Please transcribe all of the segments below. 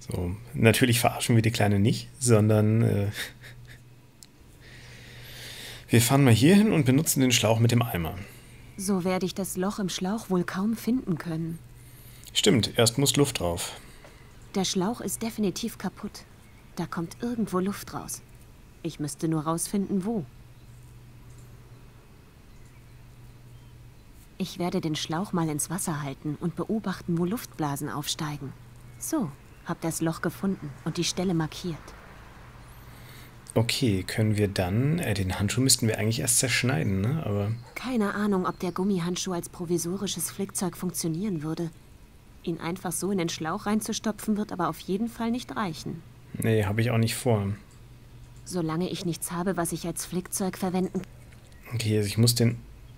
So, natürlich verarschen wir die Kleine nicht, sondern wir fahren mal hier hin und benutzen den Schlauch mit dem Eimer. So werde ich das Loch im Schlauch wohl kaum finden können. Stimmt, erst muss Luft drauf. Der Schlauch ist definitiv kaputt. Da kommt irgendwo Luft raus. Ich müsste nur rausfinden, wo. Ich werde den Schlauch mal ins Wasser halten und beobachten, wo Luftblasen aufsteigen. So, hab das Loch gefunden und die Stelle markiert. Okay, können wir dann... den Handschuh müssten wir eigentlich erst zerschneiden, ne? Aber... Keine Ahnung, ob der Gummihandschuh als provisorisches Flickzeug funktionieren würde. Ihn einfach so in den Schlauch reinzustopfen, wird aber auf jeden Fall nicht reichen. Nee, habe ich auch nicht vor. Solange ich nichts habe, was ich als Flickzeug verwenden kann. Okay, also ich muss den...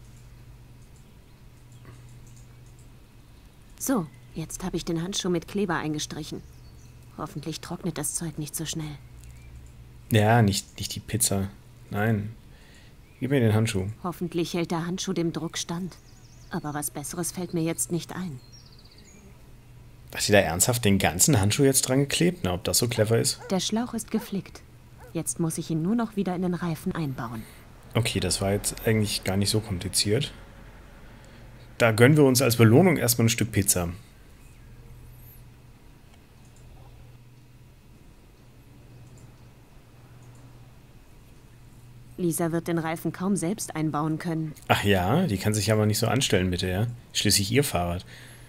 So, jetzt habe ich den Handschuh mit Kleber eingestrichen. Hoffentlich trocknet das Zeug nicht so schnell. Ja, nicht die Pizza. Nein. Gib mir den Handschuh. Hoffentlich hält der Handschuh dem Druck stand. Aber was Besseres fällt mir jetzt nicht ein. Hat sie da ernsthaft den ganzen Handschuh jetzt dran geklebt? Na, ob das so clever ist? Der Schlauch ist geflickt. Jetzt muss ich ihn nur noch wieder in den Reifen einbauen. Okay, das war jetzt eigentlich gar nicht so kompliziert. Da gönnen wir uns als Belohnung erstmal ein Stück Pizza. Lisa wird den Reifen kaum selbst einbauen können. Ach ja, die kann sich aber nicht so anstellen, bitte, ja? Schließlich ihr Fahrrad.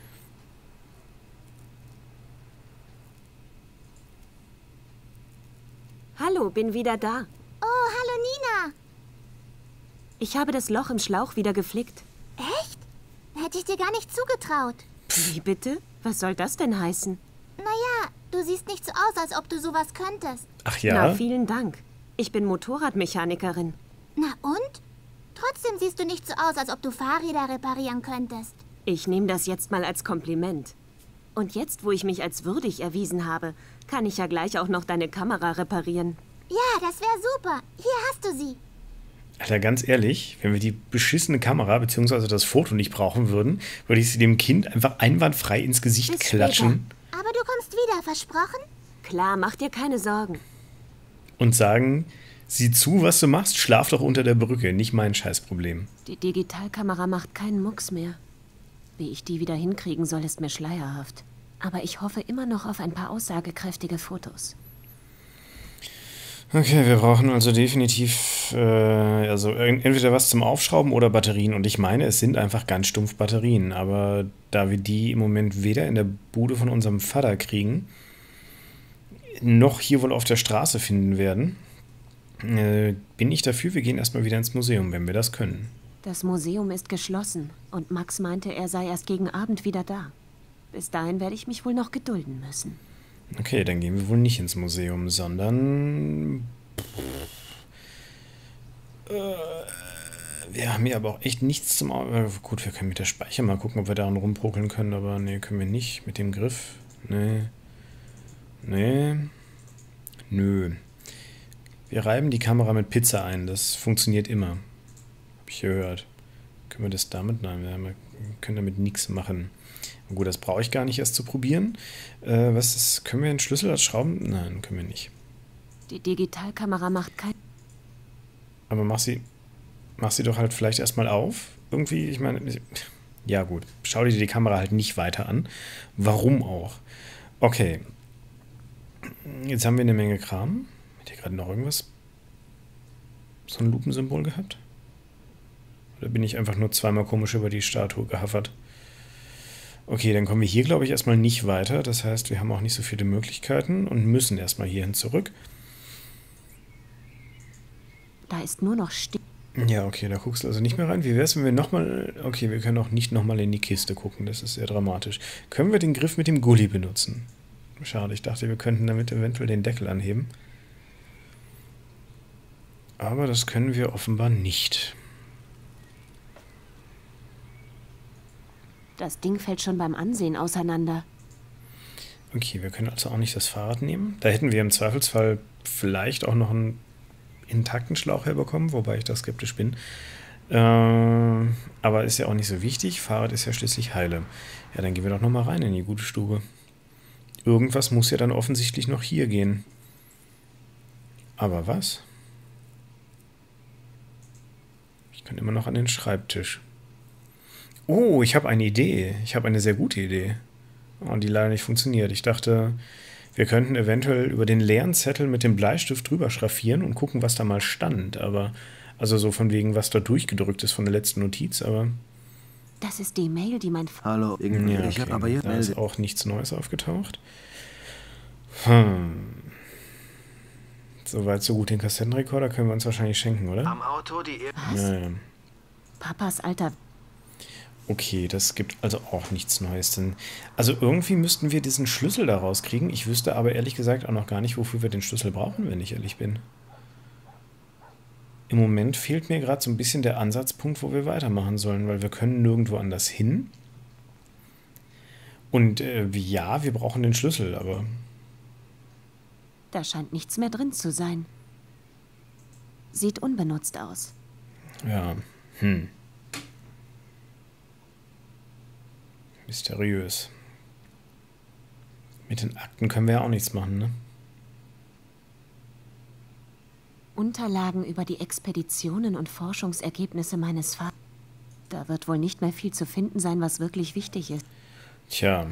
Hallo, bin wieder da. Oh, hallo Nina. Ich habe das Loch im Schlauch wieder geflickt. Echt? Hätte ich dir gar nicht zugetraut. Wie bitte? Was soll das denn heißen? Naja, du siehst nicht so aus, als ob du sowas könntest. Ach ja? Na, vielen Dank. Ich bin Motorradmechanikerin. Na und? Trotzdem siehst du nicht so aus, als ob du Fahrräder reparieren könntest. Ich nehme das jetzt mal als Kompliment. Und jetzt, wo ich mich als würdig erwiesen habe, kann ich ja gleich auch noch deine Kamera reparieren. Ja, das wäre super. Hier hast du sie. Alter, ganz ehrlich, wenn wir die beschissene Kamera bzw. das Foto nicht brauchen würden, würde ich sie dem Kind einfach einwandfrei ins Gesicht Bis klatschen später. Aber du kommst wieder, versprochen? Klar, mach dir keine Sorgen. und sagen, sieh zu, was du machst, schlaf doch unter der Brücke, nicht mein Scheißproblem. Die Digitalkamera macht keinen Mucks mehr. Wie ich die wieder hinkriegen soll, ist mir schleierhaft. Aber ich hoffe immer noch auf ein paar aussagekräftige Fotos. Okay, wir brauchen also definitiv entweder was zum Aufschrauben oder Batterien. Und ich meine, es sind einfach ganz stumpf Batterien. Aber da wir die im Moment weder in der Bude von unserem Vater kriegen, noch hier wohl auf der Straße finden werden, bin ich dafür, wir gehen erstmal wieder ins Museum, wenn wir das können. Das Museum ist geschlossen und Max meinte, er sei erst gegen Abend wieder da. Bis dahin werde ich mich wohl noch gedulden müssen. Okay, dann gehen wir wohl nicht ins Museum, sondern... wir haben hier aber auch echt nichts zum... Gut, wir können mit der Speicher mal gucken, ob wir daran rumprokeln können, aber nee, können wir nicht. Mit dem Griff? Nee. Nee. Nö. Wir reiben die Kamera mit Pizza ein, das funktioniert immer. Hab ich gehört. Können wir das damit? Nein, wir können damit nichts machen. Gut, das brauche ich gar nicht erst zu probieren. Was ist, können wir den Schlüssel als Schrauben? Nein, können wir nicht. Die Digitalkamera macht kein... Aber mach sie doch halt vielleicht erstmal auf. Irgendwie, ich meine, ja gut, schau dir die Kamera halt nicht weiter an. Warum auch? Okay. Jetzt haben wir eine Menge Kram. Hat hier gerade noch irgendwas? So ein Lupensymbol gehabt? Oder bin ich einfach nur zweimal komisch über die Statue gehaffert? Okay, dann kommen wir hier, glaube ich, erstmal nicht weiter. Das heißt, wir haben auch nicht so viele Möglichkeiten und müssen erstmal hierhin zurück. Da ist nur noch still. Ja, okay, da guckst du also nicht mehr rein. Wie wäre es, wenn wir nochmal... Okay, wir können auch nicht nochmal in die Kiste gucken. Das ist sehr dramatisch. Können wir den Griff mit dem Gully benutzen? Schade, ich dachte, wir könnten damit eventuell den Deckel anheben. Aber das können wir offenbar nicht. Das Ding fällt schon beim Ansehen auseinander. Okay, wir können also auch nicht das Fahrrad nehmen. Da hätten wir im Zweifelsfall vielleicht auch noch einen intakten Schlauch herbekommen, wobei ich da skeptisch bin. Aber ist ja auch nicht so wichtig. Fahrrad ist ja schließlich heile. Ja, dann gehen wir doch nochmal rein in die gute Stube. Irgendwas muss ja dann offensichtlich noch hier gehen. Aber was? Ich kann immer noch an den Schreibtisch. Oh, ich habe eine Idee. Ich habe eine sehr gute Idee. Oh, die leider nicht funktioniert. Ich dachte, wir könnten eventuell über den leeren Zettel mit dem Bleistift drüber schraffieren und gucken, was da mal stand. Aber, also so von wegen, was da durchgedrückt ist von der letzten Notiz, aber... Das ist die Mail, die mein... Hallo, Ja, okay. ich habe aber hier Da ist auch nichts Neues aufgetaucht. Soweit, so gut. Den Kassettenrekorder können wir uns wahrscheinlich schenken, oder? am Auto die... Was? Ja. Papas alter... Okay, das gibt also auch nichts Neues. Denn, also irgendwie müssten wir diesen Schlüssel da rauskriegen. Ich wüsste aber ehrlich gesagt auch noch gar nicht, wofür wir den Schlüssel brauchen, wenn ich ehrlich bin. Im Moment fehlt mir gerade so ein bisschen der Ansatzpunkt, wo wir weitermachen sollen, weil wir können nirgendwo anders hin. Und ja, wir brauchen den Schlüssel, aber... Da scheint nichts mehr drin zu sein. Sieht unbenutzt aus. Ja, mysteriös. Mit den Akten können wir ja auch nichts machen, ne? Unterlagen über die Expeditionen und Forschungsergebnisse meines Vaters. Da wird wohl nicht mehr viel zu finden sein, was wirklich wichtig ist. Tja.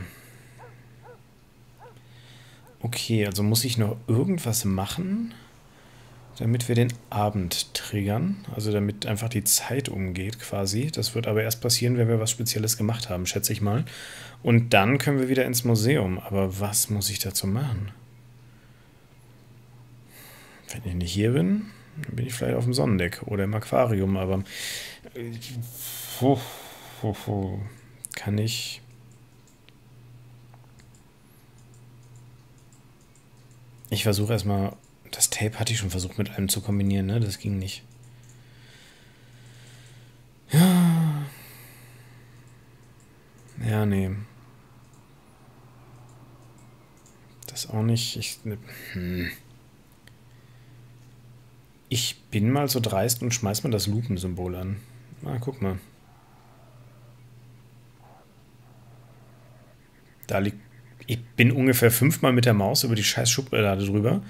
Okay, also muss ich noch irgendwas machen, damit wir den Abend triggern. Also damit einfach die Zeit umgeht quasi. Das wird aber erst passieren, wenn wir was Spezielles gemacht haben, schätze ich mal. Und dann können wir wieder ins Museum. Aber was muss ich dazu machen? Wenn ich nicht hier bin, dann bin ich vielleicht auf dem Sonnendeck oder im Aquarium. Aber kann ich... Ich versuche erstmal, das Tape hatte ich schon versucht mit allem zu kombinieren, ne? Das ging nicht. Ja, nee. Das auch nicht. Ich bin mal so dreist und schmeiß mal das Lupensymbol an. Na, guck mal. Da liegt... Ich bin ungefähr 5-mal mit der Maus über die scheiß Schublade drüber.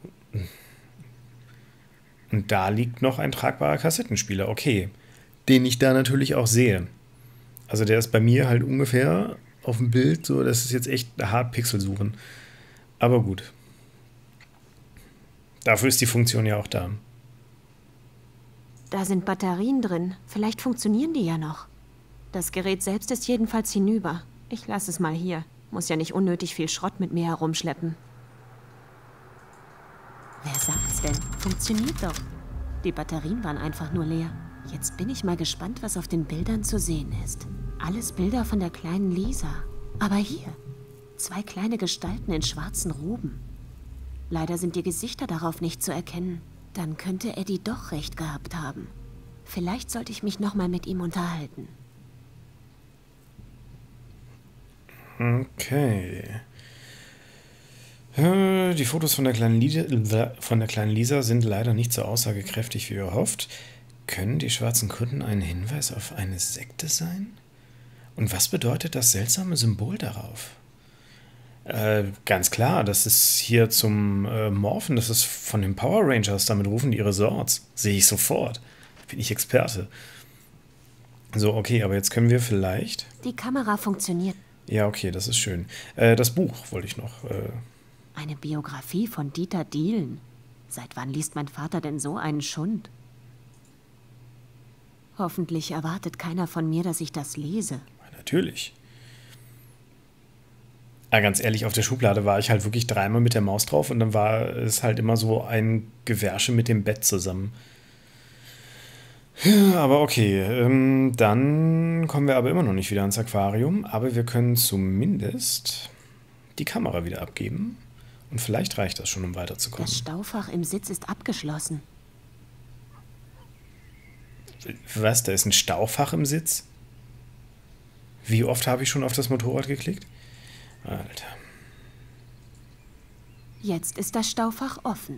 Und da liegt noch ein tragbarer Kassettenspieler. Okay. Den ich da natürlich auch sehe. Also der ist bei mir halt ungefähr auf dem Bild so, das ist jetzt echt hart Pixel suchen. Aber gut. Dafür ist die Funktion ja auch da. Da sind Batterien drin. Vielleicht funktionieren die ja noch. Das Gerät selbst ist jedenfalls hinüber. Ich lasse es mal hier. Muss ja nicht unnötig viel Schrott mit mir herumschleppen. Wer sagt's denn? Funktioniert doch. Die Batterien waren einfach nur leer. Jetzt bin ich mal gespannt, was auf den Bildern zu sehen ist. Alles Bilder von der kleinen Lisa. Aber hier, 2 kleine Gestalten in schwarzen Roben. Leider sind die Gesichter darauf nicht zu erkennen. Dann könnte Eddie doch recht gehabt haben. Vielleicht sollte ich mich noch mal mit ihm unterhalten. Okay. Die Fotos von der kleinen Lisa sind leider nicht so aussagekräftig wie erhofft. Können die schwarzen Kutten ein Hinweis auf eine Sekte sein? Und was bedeutet das seltsame Symbol darauf? Ganz klar, das ist hier zum Morphen, das ist von den Power Rangers, damit rufen die ihre Swords. Sehe ich sofort. Bin ich Experte. So, okay, aber jetzt können wir vielleicht... Die Kamera funktioniert. Ja, okay, das ist schön. Das Buch wollte ich noch... Eine Biografie von Dieter Dielen. Seit wann liest mein Vater denn so einen Schund? Hoffentlich erwartet keiner von mir, dass ich das lese. Natürlich. Aber ganz ehrlich, auf der Schublade war ich halt wirklich 3-mal mit der Maus drauf und dann war es halt immer so ein Gewärsche mit dem Bett zusammen. Ja, aber okay, dann kommen wir aber immer noch nicht wieder ins Aquarium, aber wir können zumindest die Kamera wieder abgeben und vielleicht reicht das schon, um weiterzukommen. Das Staufach im Sitz ist abgeschlossen. Was, da ist ein Staufach im Sitz? Wie oft habe ich schon auf das Motorrad geklickt? Alter. Jetzt ist das Staufach offen.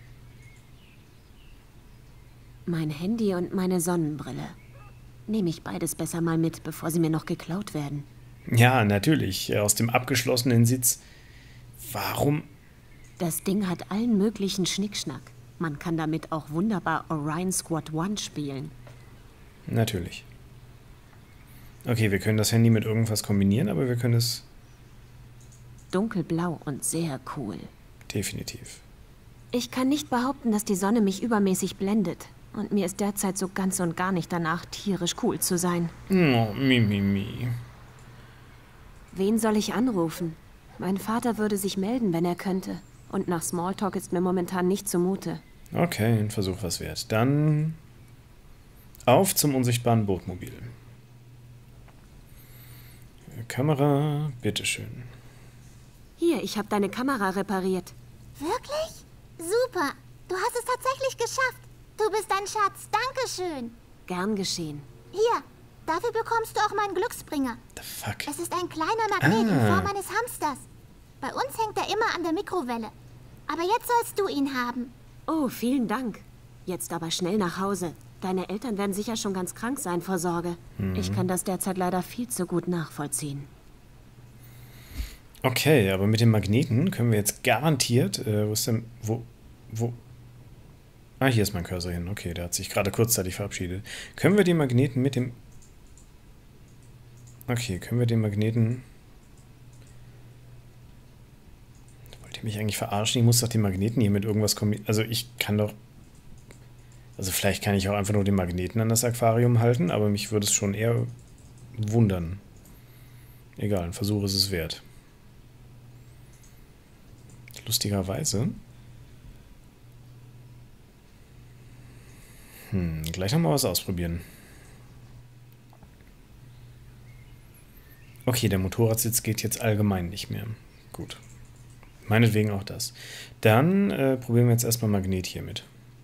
Mein Handy und meine Sonnenbrille. Nehme ich beides besser mal mit, bevor sie mir noch geklaut werden. Ja, natürlich. Aus dem abgeschlossenen Sitz. Warum? Das Ding hat allen möglichen Schnickschnack. Man kann damit auch wunderbar Orion Squad 1 spielen. Natürlich. Okay, wir können das Handy mit irgendwas kombinieren, aber wir können es... Dunkelblau und sehr cool. Definitiv. Ich kann nicht behaupten, dass die Sonne mich übermäßig blendet. Und mir ist derzeit so ganz und gar nicht danach, tierisch cool zu sein. Oh, mi. Wen soll ich anrufen? Mein Vater würde sich melden, wenn er könnte. Und nach Smalltalk ist mir momentan nicht zumute. Okay, ein Versuch was wert. Dann auf zum unsichtbaren Bootmobil. Kamera, bitteschön. Hier, ich habe deine Kamera repariert. Wirklich? Super. Du hast es tatsächlich geschafft. Du bist ein Schatz. Dankeschön. Gern geschehen. Hier, dafür bekommst du auch meinen Glücksbringer. The fuck? Es ist ein kleiner Magnet in Form eines Hamsters. Bei uns hängt er immer an der Mikrowelle. Aber jetzt sollst du ihn haben. Oh, vielen Dank. Jetzt aber schnell nach Hause. Deine Eltern werden sicher schon ganz krank sein vor Sorge. Ich kann das derzeit leider viel zu gut nachvollziehen. Okay, aber mit dem Magneten können wir jetzt garantiert... wo ist denn... Wo... Ah, hier ist mein Cursor hin. Okay, der hat sich gerade kurzzeitig verabschiedet. Können wir den Magneten mit dem... Okay, können wir den Magneten... Wollt ihr mich eigentlich verarschen? Ich muss doch den Magneten hier mit irgendwas kombinieren. Also ich kann doch... Also vielleicht kann ich auch einfach nur den Magneten an das Aquarium halten, aber mich würde es schon eher wundern. Egal, ein Versuch ist es wert. Lustigerweise... Gleich nochmal was ausprobieren. Okay, der Motorradsitz geht jetzt allgemein nicht mehr. Gut. Meinetwegen auch das. Dann probieren wir jetzt erstmal Magnet hier mit.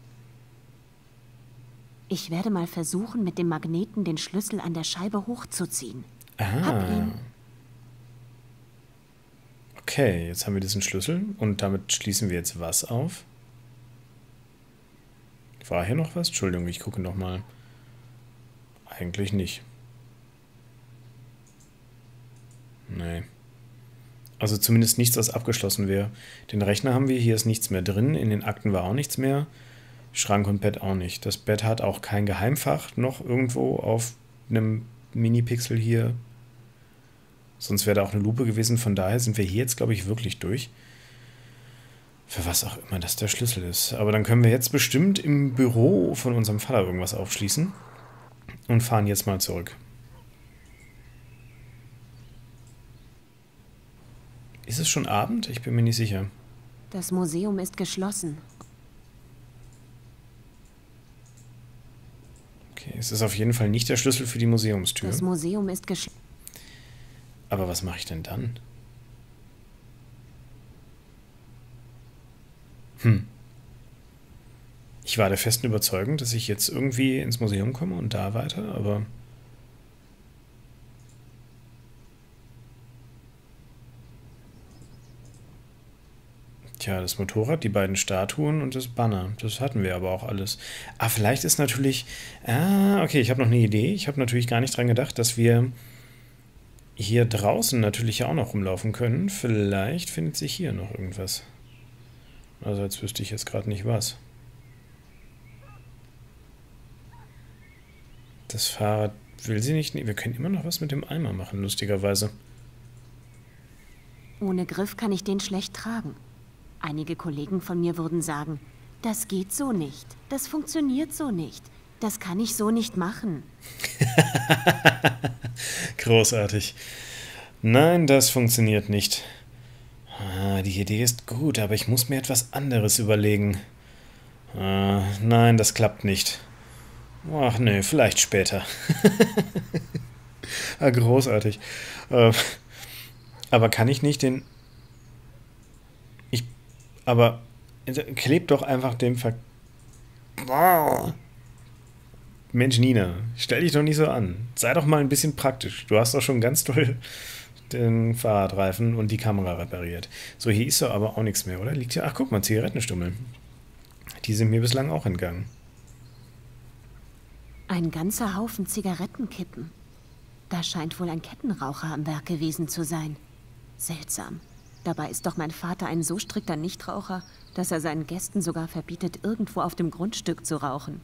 Ich werde mal versuchen, mit dem Magneten den Schlüssel an der Scheibe hochzuziehen. Hab ihn. Okay, jetzt haben wir diesen Schlüssel und damit schließen wir jetzt was auf? War hier noch was? Entschuldigung, ich gucke noch mal. Eigentlich nicht. Nee. Also zumindest nichts, was abgeschlossen wäre. Den Rechner haben wir, hier ist nichts mehr drin. In den Akten war auch nichts mehr. Schrank und Bett auch nicht. Das Bett hat auch kein Geheimfach noch irgendwo auf einem Mini-Pixel hier. Sonst wäre da auch eine Lupe gewesen. Von daher sind wir hier jetzt, glaube ich, wirklich durch. Für was auch immer das der Schlüssel ist. Aber dann können wir jetzt bestimmt im Büro von unserem Vater irgendwas aufschließen. Und fahren jetzt mal zurück. Ist es schon Abend? Ich bin mir nicht sicher. Das Museum ist geschlossen. Okay, es ist auf jeden Fall nicht der Schlüssel für die Museumstür. Das Museum ist geschlossen. Aber was mache ich denn dann? Ich war der festen Überzeugung, dass ich jetzt irgendwie ins Museum komme und da weiter, aber... Tja, das Motorrad, die beiden Statuen und das Banner. Das hatten wir aber auch alles. Ah, vielleicht ist natürlich... okay, ich habe noch eine Idee. Ich habe natürlich gar nicht dran gedacht, dass wir hier draußen natürlich auch noch rumlaufen können. Vielleicht findet sich hier noch irgendwas. Also als wüsste ich jetzt gerade nicht was. Das Fahrrad will sie nicht. Nee, wir können immer noch was mit dem Eimer machen, lustigerweise. Ohne Griff kann ich den schlecht tragen. Einige Kollegen von mir würden sagen, das geht so nicht, das funktioniert so nicht, das kann ich so nicht machen. Großartig. Nein, das funktioniert nicht. Die Idee ist gut, aber ich muss mir etwas anderes überlegen. Nein, das klappt nicht. Ach nee, vielleicht später. Großartig. Aber kann ich nicht den... Aber klebt doch einfach dem Mensch, Nina, stell dich doch nicht so an. Sei doch mal ein bisschen praktisch. Du hast doch schon ganz toll den Fahrradreifen und die Kamera repariert. So, hier ist doch aber auch nichts mehr, oder? Liegt hier... Ach, guck mal, Zigarettenstummel. Die sind mir bislang auch entgangen. Ein ganzer Haufen Zigarettenkippen. Da scheint wohl ein Kettenraucher am Werk gewesen zu sein. Seltsam. Dabei ist doch mein Vater ein so strikter Nichtraucher, dass er seinen Gästen sogar verbietet, irgendwo auf dem Grundstück zu rauchen.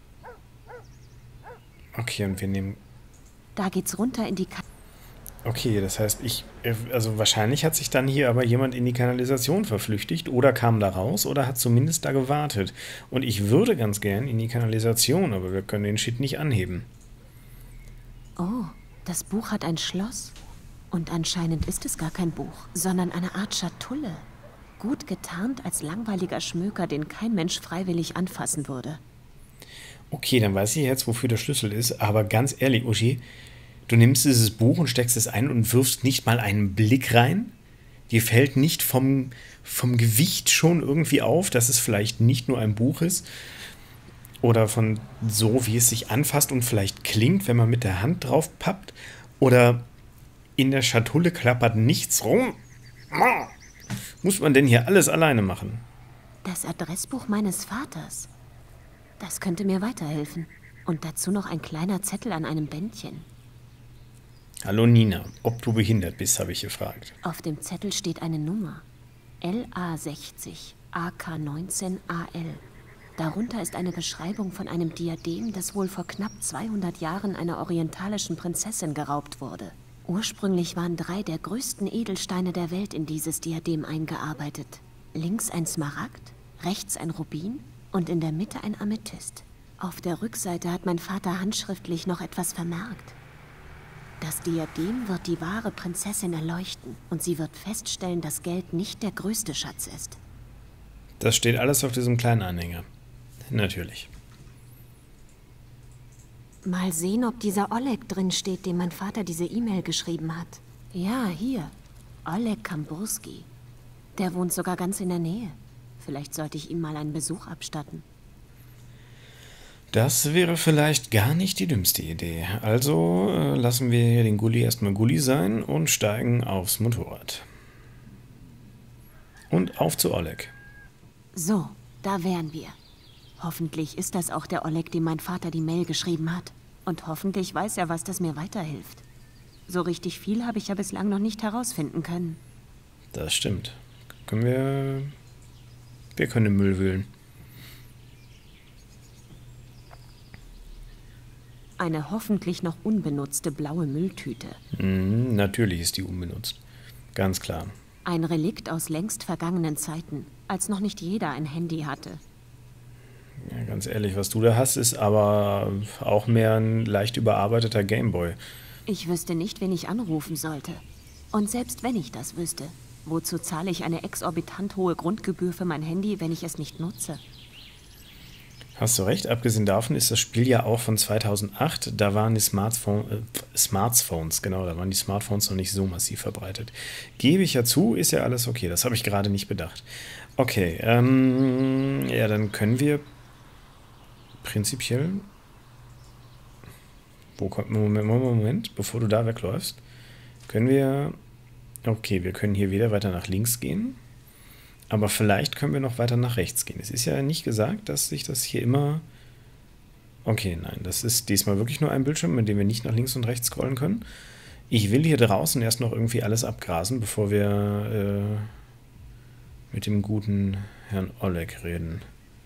Okay, und wir nehmen... Da geht's runter in die Okay, das heißt, also wahrscheinlich hat sich dann hier aber jemand in die Kanalisation verflüchtigt oder kam da raus oder hat zumindest da gewartet. Und ich würde ganz gern in die Kanalisation, aber wir können den Shit nicht anheben. Oh, das Buch hat ein Schloss. Und anscheinend ist es gar kein Buch, sondern eine Art Schatulle. Gut getarnt als langweiliger Schmöker, den kein Mensch freiwillig anfassen würde. Okay, dann weiß ich jetzt, wofür der Schlüssel ist, aber ganz ehrlich, Uschi, du nimmst dieses Buch und steckst es ein und wirfst nicht mal einen Blick rein? Dir fällt nicht vom Gewicht schon irgendwie auf, dass es vielleicht nicht nur ein Buch ist? Oder von so, wie es sich anfasst und vielleicht klingt, wenn man mit der Hand drauf pappt? Oder in der Schatulle klappert nichts rum? Muss man denn hier alles alleine machen? Das Adressbuch meines Vaters. Das könnte mir weiterhelfen. Und dazu noch ein kleiner Zettel an einem Bändchen. Hallo Nina, ob du behindert bist, habe ich gefragt. Auf dem Zettel steht eine Nummer. LA60 AK19 AL. Darunter ist eine Beschreibung von einem Diadem, das wohl vor knapp 200 Jahren einer orientalischen Prinzessin geraubt wurde. Ursprünglich waren 3 der größten Edelsteine der Welt in dieses Diadem eingearbeitet. Links ein Smaragd, rechts ein Rubin und in der Mitte ein Amethyst. Auf der Rückseite hat mein Vater handschriftlich noch etwas vermerkt. Das Diadem wird die wahre Prinzessin erleuchten und sie wird feststellen, dass Geld nicht der größte Schatz ist. Das steht alles auf diesem kleinen Anhänger. Natürlich. Mal sehen, ob dieser Oleg drin steht, dem mein Vater diese E-Mail geschrieben hat. Ja, hier. Oleg Kamburski. Der wohnt sogar ganz in der Nähe. Vielleicht sollte ich ihm mal einen Besuch abstatten. Das wäre vielleicht gar nicht die dümmste Idee. Also lassen wir hier den Gulli erstmal Gulli sein und steigen aufs Motorrad. Und auf zu Oleg. So, da wären wir. Hoffentlich ist das auch der Oleg, dem mein Vater die Mail geschrieben hat. Und hoffentlich weiß er, was das mir weiterhilft. So richtig viel habe ich ja bislang noch nicht herausfinden können. Das stimmt. Wir können im Müll wühlen. Eine hoffentlich noch unbenutzte blaue Mülltüte. Natürlich ist die unbenutzt. Ganz klar. Ein Relikt aus längst vergangenen Zeiten, als noch nicht jeder ein Handy hatte. Ja, ganz ehrlich, was du da hast, ist aber auch mehr ein leicht überarbeiteter Gameboy. Ich wüsste nicht, wen ich anrufen sollte. Und selbst wenn ich das wüsste, wozu zahle ich eine exorbitant hohe Grundgebühr für mein Handy, wenn ich es nicht nutze? Hast du recht, abgesehen davon ist das Spiel ja auch von 2008. Da waren die Smartphones, genau, da waren die Smartphones noch nicht so massiv verbreitet. Gebe ich ja zu, ist ja alles okay, das habe ich gerade nicht bedacht. Okay, ja, dann können wir prinzipiell... Moment, bevor du da wegläufst, können wir... Okay, wir können hier wieder weiter nach links gehen. Aber vielleicht können wir noch weiter nach rechts gehen. Es ist ja nicht gesagt, dass sich das hier immer... Okay, nein, das ist diesmal wirklich nur ein Bildschirm, mit dem wir nicht nach links und rechts scrollen können. Ich will hier draußen erst noch irgendwie alles abgrasen, bevor wir mit dem guten Herrn Oleg reden.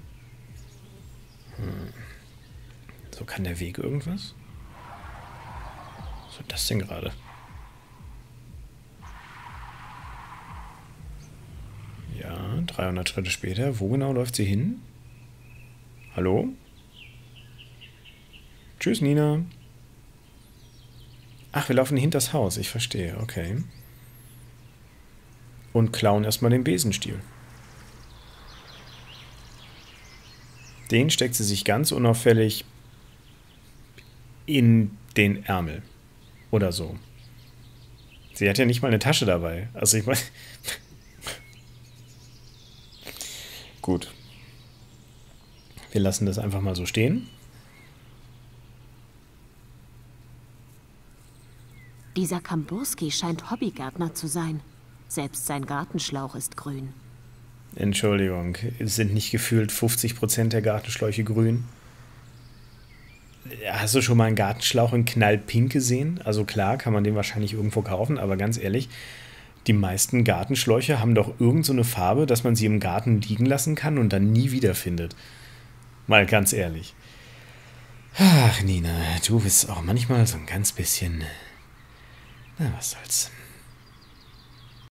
So, kann der Weg irgendwas? Was war das denn gerade? Ja, 300 Schritte später. Wo genau läuft sie hin? Hallo? Tschüss, Nina. Ach, wir laufen hinters Haus. Ich verstehe. Okay. Und klauen erstmal den Besenstiel. Den steckt sie sich ganz unauffällig in den Ärmel. Oder so. Sie hat ja nicht mal eine Tasche dabei. Also ich meine... Gut. Wir lassen das einfach mal so stehen. Dieser Kamburski scheint Hobbygärtner zu sein. Selbst sein Gartenschlauch ist grün. Entschuldigung, sind nicht gefühlt 50% der Gartenschläuche grün? Hast du schon mal einen Gartenschlauch in knallpink gesehen? Also klar, kann man den wahrscheinlich irgendwo kaufen, aber ganz ehrlich, Die meisten Gartenschläuche haben doch irgend so eine Farbe, dass man sie im Garten liegen lassen kann und dann nie wiederfindet. Mal ganz ehrlich. Ach, Nina, du bist auch manchmal so ein ganz bisschen... Na, was soll's.